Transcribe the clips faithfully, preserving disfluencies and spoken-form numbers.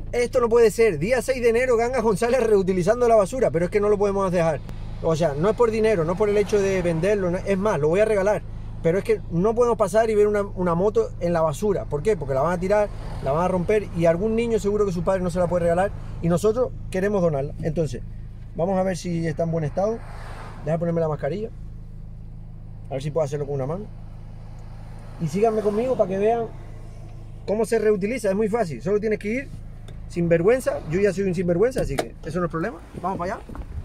Esto no puede ser. Día seis de enero, Gangas González reutilizando la basura, pero es que no lo podemos dejar. O sea, no es por dinero, no es por el hecho de venderlo, no, es más, lo voy a regalar. Pero es que no podemos pasar y ver una, una moto en la basura. ¿Por qué? Porque la van a tirar, la van a romper y algún niño seguro que su padre no se la puede regalar y nosotros queremos donarla. Entonces, vamos a ver si está en buen estado. Deja ponerme la mascarilla. A ver si puedo hacerlo con una mano. Y síganme conmigo para que vean cómo se reutiliza. Es muy fácil, solo tienes que ir sin vergüenza. Yo ya soy un sinvergüenza, así que eso no es problema. Vamos para allá.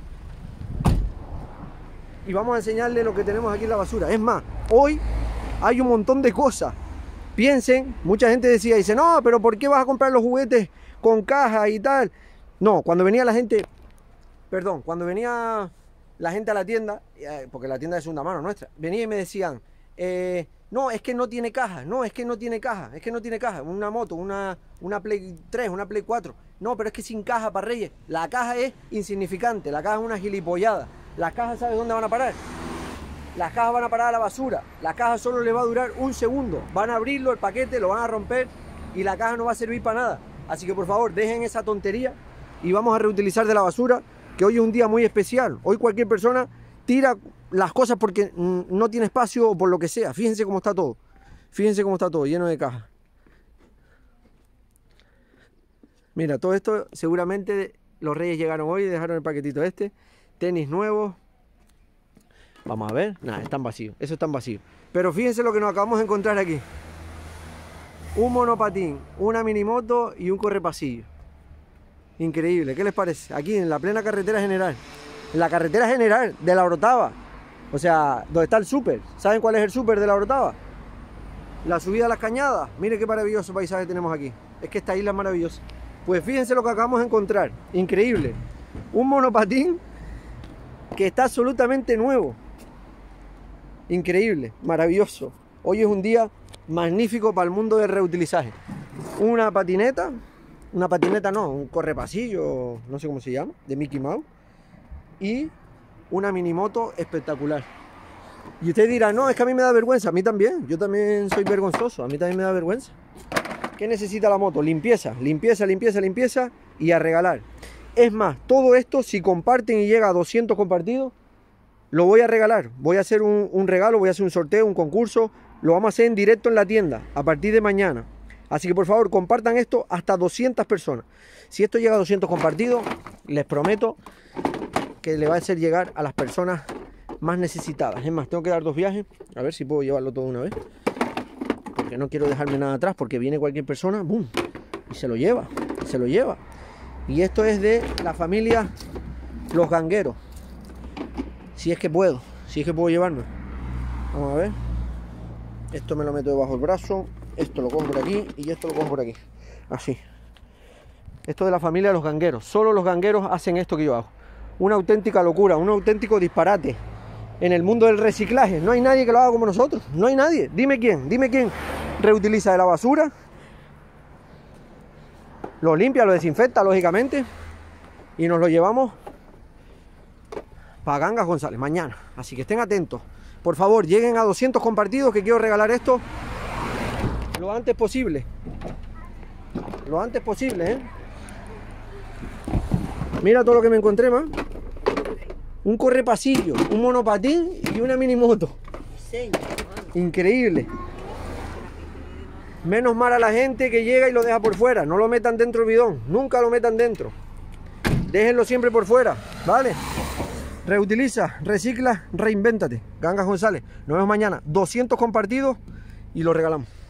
Y vamos a enseñarle lo que tenemos aquí en la basura. Es más, hoy hay un montón de cosas. Piensen, mucha gente decía, dice, no, pero ¿por qué vas a comprar los juguetes con caja y tal? No, cuando venía la gente, perdón, cuando venía la gente a la tienda, porque la tienda es de segunda mano nuestra, venía y me decían, eh, no, es que no tiene caja, no, es que no tiene caja, es que no tiene caja, una moto, una, una Play tres, una Play cuatro, no, pero es que sin caja para Reyes, la caja es insignificante, la caja es una gilipollada. Las cajas, ¿sabes dónde van a parar? Las cajas van a parar a la basura. La caja solo le va a durar un segundo. Van a abrirlo, el paquete, lo van a romper y la caja no va a servir para nada. Así que por favor, dejen esa tontería y vamos a reutilizar de la basura, que hoy es un día muy especial. Hoy cualquier persona tira las cosas porque no tiene espacio o por lo que sea. Fíjense cómo está todo. Fíjense cómo está todo, lleno de cajas. Mira, todo esto seguramente los Reyes llegaron hoy y dejaron el paquetito este. Tenis nuevos. Vamos a ver. Nada, están vacíos. Eso están vacíos. Pero fíjense lo que nos acabamos de encontrar aquí. Un monopatín, una minimoto y un correpasillo. Increíble. ¿Qué les parece? Aquí en la plena carretera general. En la carretera general de La Orotava. O sea, donde está el súper. ¿Saben cuál es el súper de La Orotava? La subida a las Cañadas. Miren qué maravilloso paisaje tenemos aquí. Es que esta isla es maravillosa. Pues fíjense lo que acabamos de encontrar. Increíble. Un monopatín que está absolutamente nuevo. Increíble, maravilloso. Hoy es un día magnífico para el mundo del reutilizaje. Una patineta, una patineta no, un correpasillo, no sé cómo se llama, de Mickey Mouse. Y una minimoto espectacular. Y usted dirá, no, es que a mí me da vergüenza. A mí también, yo también soy vergonzoso, a mí también me da vergüenza. ¿Qué necesita la moto? Limpieza, limpieza, limpieza, limpieza y a regalar. Es más, todo esto, si comparten y llega a doscientos compartidos, lo voy a regalar. Voy a hacer un, un regalo, voy a hacer un sorteo, un concurso. Lo vamos a hacer en directo en la tienda a partir de mañana. Así que por favor, compartan esto hasta doscientas personas. Si esto llega a doscientos compartidos, les prometo que le va a hacer llegar a las personas más necesitadas. Es más, tengo que dar dos viajes. A ver si puedo llevarlo todo de una vez. Porque no quiero dejarme nada atrás, porque viene cualquier persona, ¡boom! Y se lo lleva, se lo lleva. Y esto es de la familia Los Gangueros. Si es que puedo, si es que puedo llevarme. Vamos a ver. Esto me lo meto debajo del brazo. Esto lo cojo por aquí y esto lo cojo por aquí. Así. Esto de la familia Los Gangueros. Solo los gangueros hacen esto que yo hago. Una auténtica locura, un auténtico disparate en el mundo del reciclaje. No hay nadie que lo haga como nosotros. No hay nadie. Dime quién, dime quién reutiliza de la basura. Lo limpia, lo desinfecta, lógicamente. Y nos lo llevamos para Gangas González mañana. Así que estén atentos. Por favor, lleguen a doscientos compartidos, que quiero regalar esto lo antes posible. Lo antes posible, ¿eh? Mira todo lo que me encontré, man. Un correpasillo, un monopatín y una minimoto. Increíble. Menos mal a la gente que llega y lo deja por fuera. No lo metan dentro del bidón. Nunca lo metan dentro. Déjenlo siempre por fuera, ¿vale? Reutiliza, recicla, reinvéntate. Gangas González. Nos vemos mañana. doscientos compartidos y lo regalamos.